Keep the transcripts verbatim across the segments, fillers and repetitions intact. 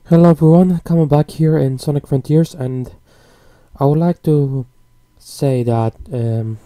Hello everyone, coming back here in Sonic Frontiers, and I would like to say that um,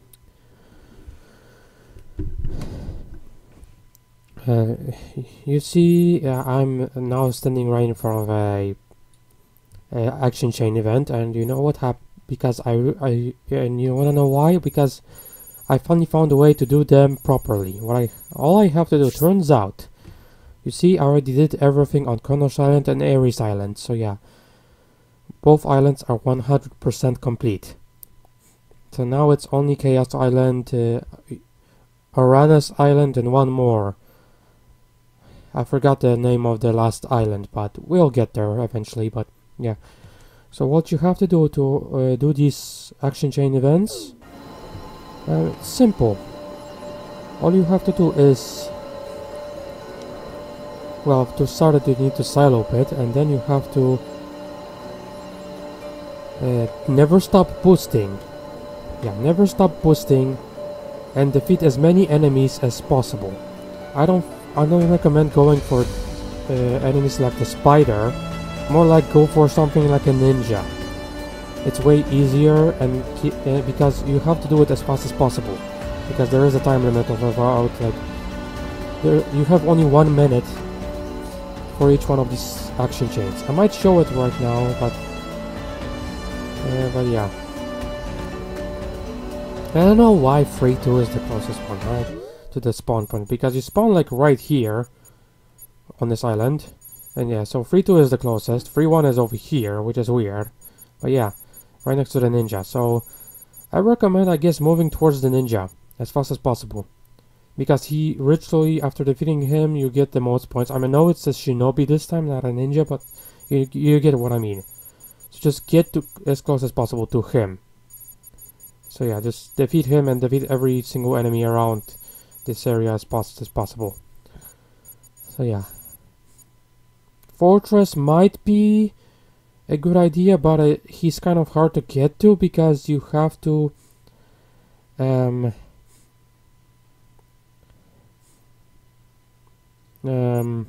uh, you see uh, I'm now standing right in front of a, a action chain event, and you know what happened? Because I, I and you wanna know why? Because I finally found a way to do them properly. What I all I have to do, turns out, you see, I already did everything on Kronos Island and Ares Island, so yeah. Both islands are one hundred percent complete. So now it's only Chaos Island, uh, Uranus Island, and one more. I forgot the name of the last island, but we'll get there eventually, but yeah. So what you have to do to uh, do these action chain events, uh, it's simple. All you have to do is, well, to start it you need to silo pit, and then you have to uh, never stop boosting. Yeah, never stop boosting and defeat as many enemies as possible. I don't I don't recommend going for uh, enemies like the spider. More like go for something like a ninja. It's way easier, and uh, because you have to do it as fast as possible, because there is a time limit of about like there you have only one minute for each one of these action chains. I might show it right now, but uh, but yeah. I don't know why three two is the closest one, right, to the spawn point, because you spawn like right here on this island, and yeah, so three two is the closest. three one is over here, which is weird, but yeah, right next to the ninja. So I recommend, I guess, moving towards the ninja as fast as possible, because he literally, after defeating him, you get the most points. I mean, I know it's a shinobi this time, not a ninja, but you, you get what I mean. So just get to as close as possible to him. So yeah, just defeat him and defeat every single enemy around this area as fast as possible. So yeah. Fortress might be a good idea, but uh, he's kind of hard to get to, because you have to um um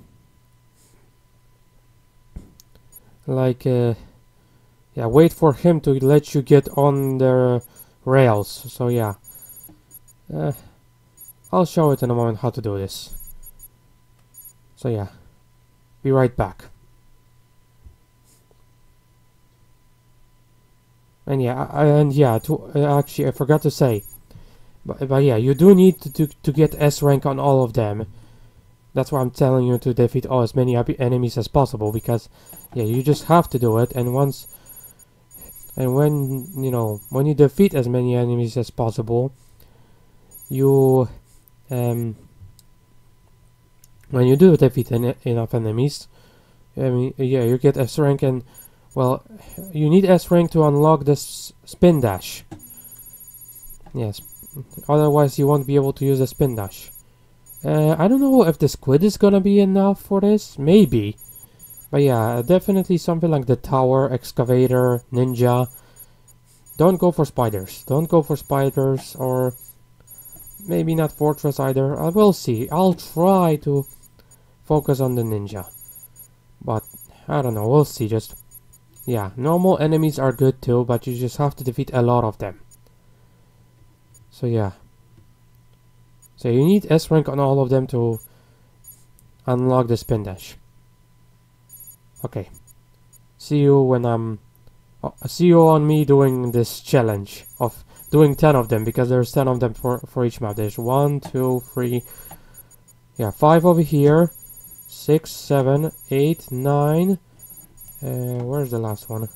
like uh yeah, wait for him to let you get on the rails. So yeah, uh, I'll show it in a moment how to do this. So yeah, be right back. And yeah, I, and yeah, to, uh, actually I forgot to say, but, but yeah, you do need to, to, to get S rank on all of them. That's why I'm telling you to defeat all as many enemies as possible, because yeah, you just have to do it. And once and when you know when you defeat as many enemies as possible, you um when you do defeat en enough enemies, I mean, yeah, you get S rank, and well, you need S rank to unlock this spin dash. Yes, otherwise you won't be able to use the spin dash. Uh, I don't know if the squid is gonna be enough for this. Maybe. But yeah, definitely something like the tower, excavator, ninja. Don't go for spiders. Don't go for spiders, or maybe not fortress either. I will see. I'll try to focus on the ninja. But I don't know. We'll see. Just yeah, normal enemies are good too, but you just have to defeat a lot of them. So yeah. So you need S rank on all of them to unlock the spin dash. Okay. See you when I'm... Uh, see you on me doing this challenge of doing ten of them, because there's ten of them for, for each map. There's one, two, three... Yeah, five over here. Six, seven, eight, nine... Uh, where's the last one?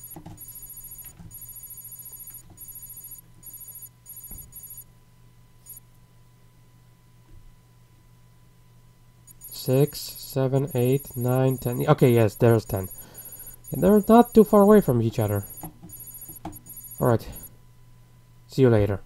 Six, seven, eight, nine, ten. Okay, yes, there's ten. And they're not too far away from each other. Alright. See you later.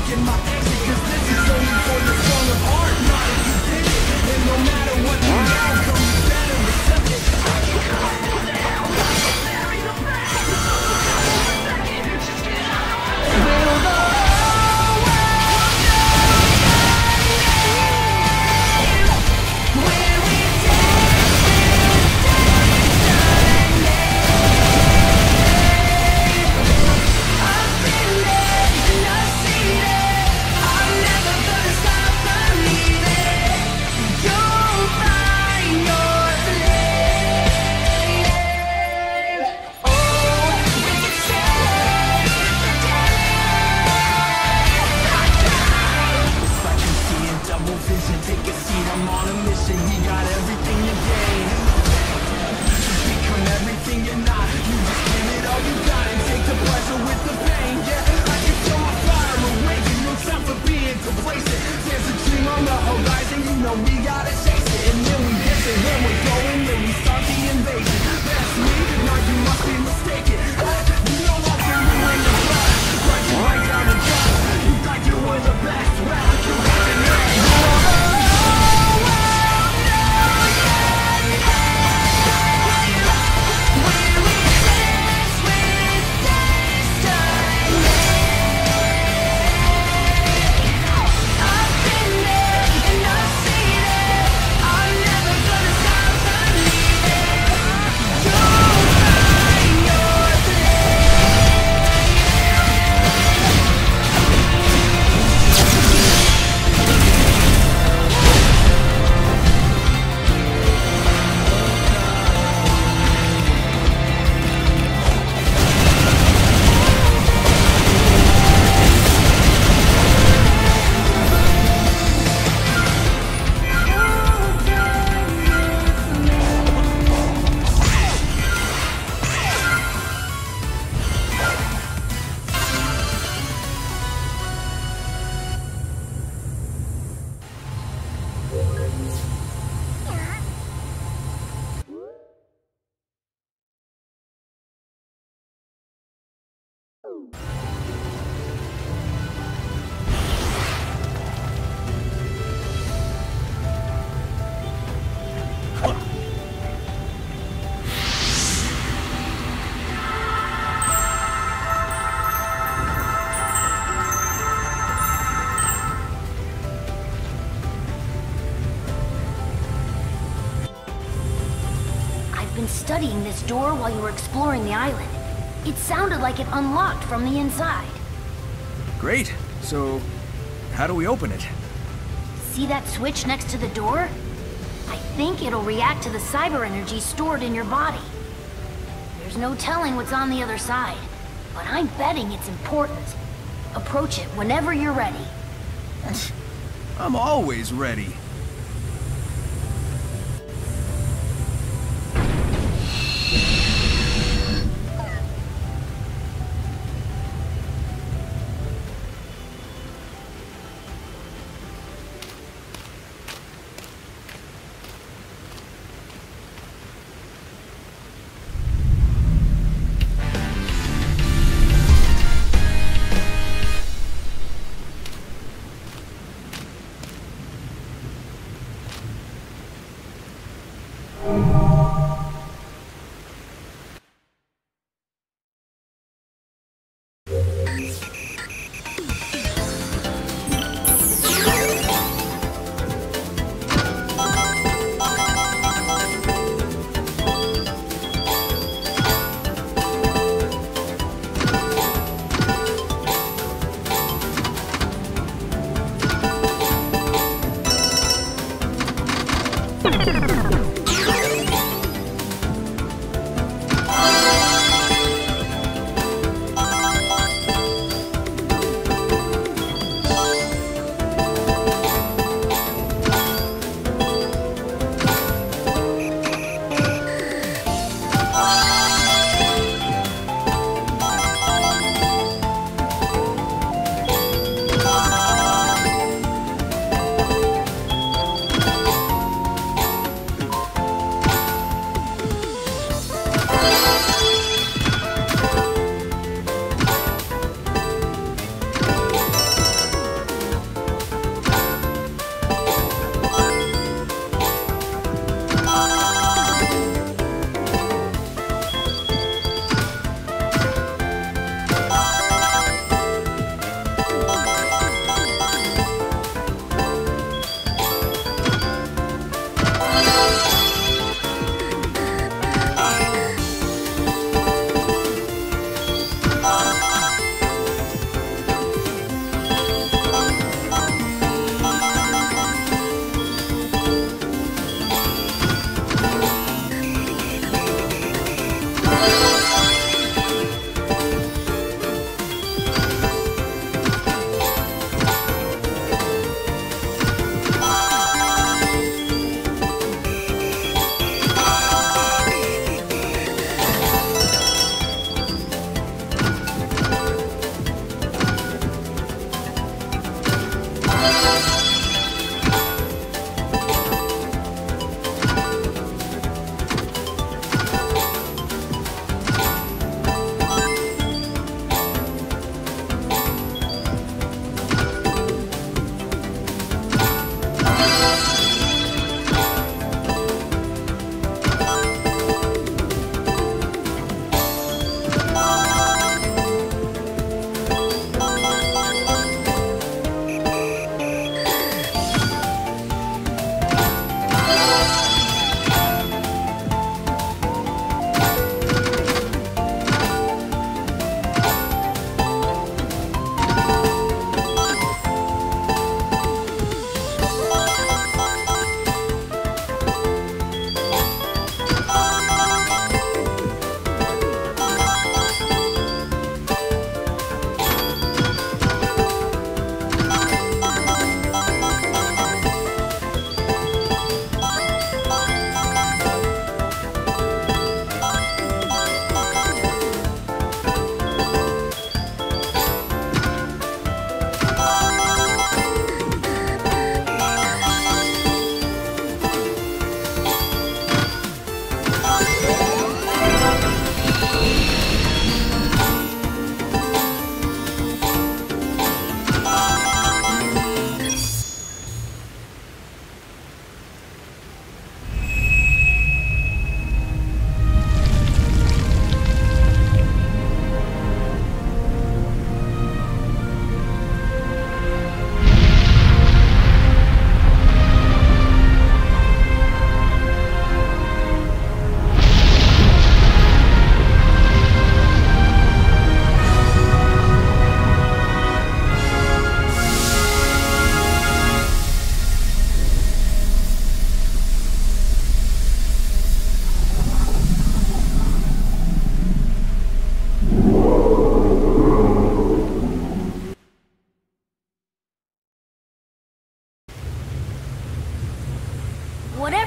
taking my exit, cause this is only for the strong of heart. Not if you did it, and no matter what the outcome, you better accept it. Will the whole world know where we studying this door while you were exploring the island. It sounded like it unlocked from the inside. Great. So, how do we open it? See that switch next to the door? I think it'll react to the cyber energy stored in your body. There's no telling what's on the other side, but I'm betting it's important. Approach it whenever you're ready. I'm always ready.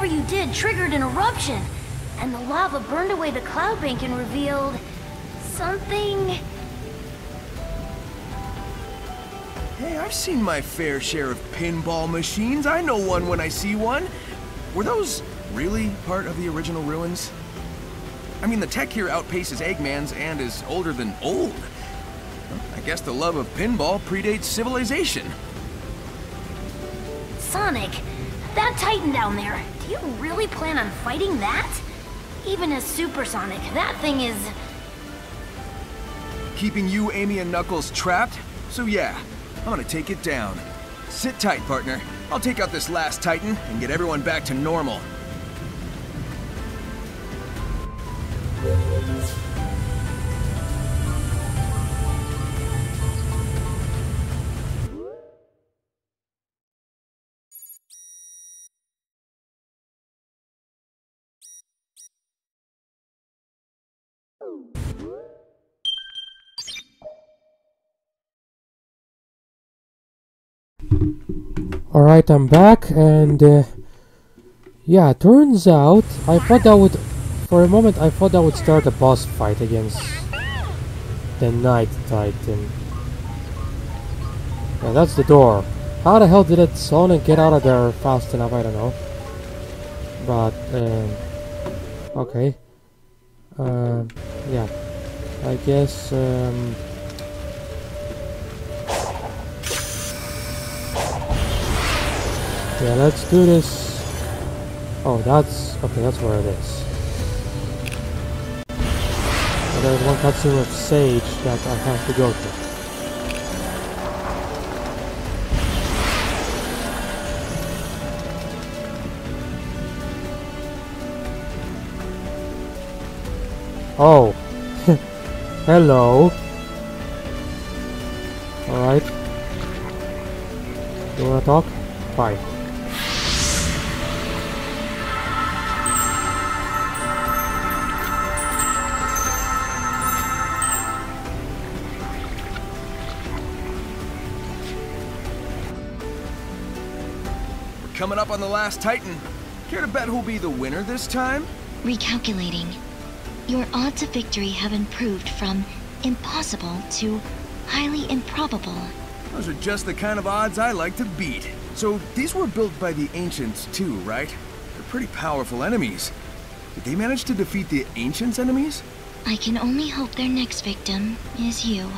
you did triggered an eruption, and the lava burned away the cloud bank and revealed something. Hey, I've seen my fair share of pinball machines. I know one when I see one. Were those really part of the original ruins? I mean, the tech here outpaces Eggman's and is older than old. Well, I guess the love of pinball predates civilization. Sonic, that Titan down there, do you really plan on fighting that? Even as Super Sonic, that thing is... Keeping you, Amy, and Knuckles trapped? So yeah, I'm gonna take it down. Sit tight, partner. I'll take out this last Titan and get everyone back to normal. Alright, I'm back, and uh, yeah, turns out I thought that would, for a moment, I thought that would start a boss fight against the Night Titan. Yeah, that's the door. How the hell did it Sonic get out of there fast enough? I don't know. But um, okay. Um, yeah, I guess. Um, Yeah, let's do this. Oh, that's... okay, that's where it is. And there's one cutscene with Sage that I have to go to. Oh. Hello. Alright. You wanna talk? Fine. Coming up on the last Titan. Care to bet who'll be the winner this time? Recalculating. Your odds of victory have improved from impossible to highly improbable. Those are just the kind of odds I like to beat. So these were built by the Ancients too, right? They're pretty powerful enemies. Did they manage to defeat the Ancients' enemies? I can only hope their next victim is you.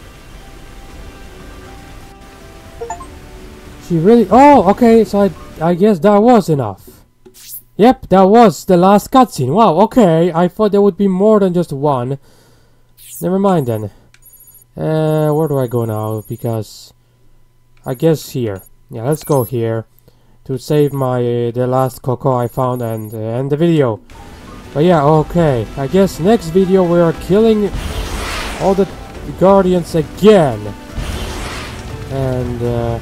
She really... oh, okay, so I, I guess that was enough. Yep, that was the last cutscene. Wow, okay, I thought there would be more than just one. Never mind then. Uh, where do I go now? Because... I guess here. Yeah, let's go here. To save my... Uh, the last Coco I found and uh, end the video. But yeah, okay. I guess next video we are killing all the Guardians again. And... Uh,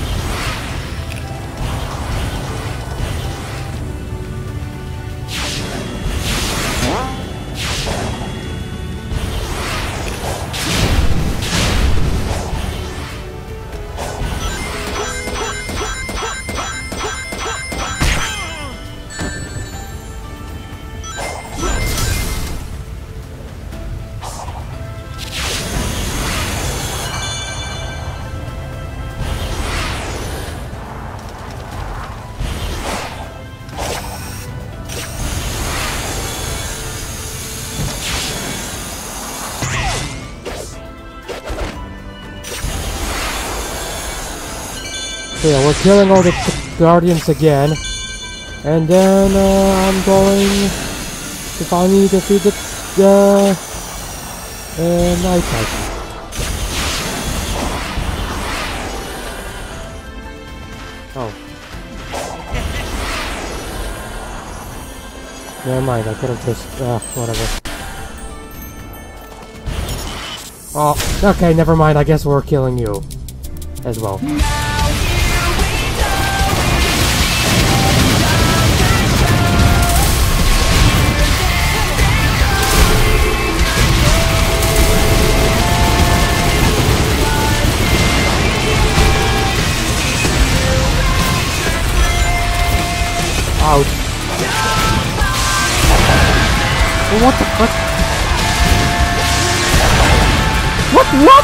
So yeah, we're killing all the Guardians again. And then uh, I'm going to finally defeat the, the uh, Night Titan. Oh. Never mind, I could have just... Uh, whatever. Oh, okay, never mind, I guess we're killing you as well. Ouch. what the fuck? What? What?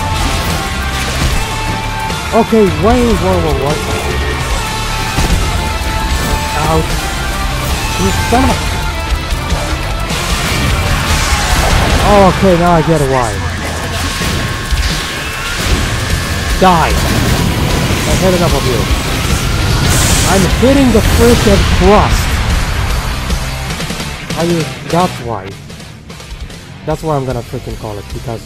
Okay, wait, whoa, whoa, what? Ouch. You son of a... Oh, okay, now I get it why. Die! I hit enough of you. I'm hitting the freaking crust! I mean, that's why. That's why I'm gonna freaking call it, because...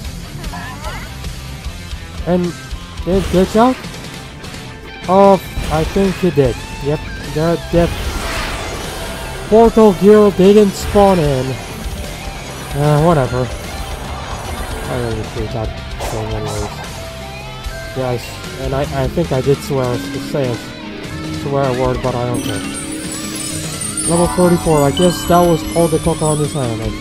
And... Did it glitch out? Oh, I think it did. Yep, the, the portal gear didn't spawn in. Uh, whatever. I really hate that thing anyways. Yes, and I, I think I did swear, say a swear a word, but I don't care. Level forty-four, I guess that was all the cocoa on this island, I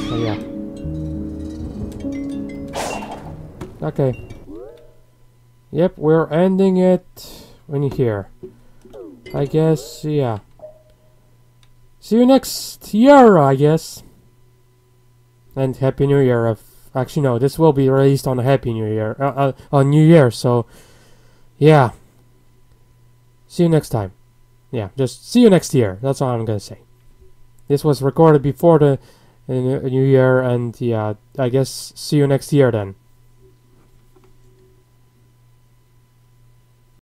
think. But yeah. Okay. Yep, we're ending it in here. I guess, yeah. See you next year, I guess. And Happy New Year. If, actually, no, this will be released on Happy New Year. Uh, uh, on New Year, so... Yeah. See you next time. Yeah, just see you next year. That's all I'm gonna say. This was recorded before the uh, New Year, and yeah, I guess see you next year then.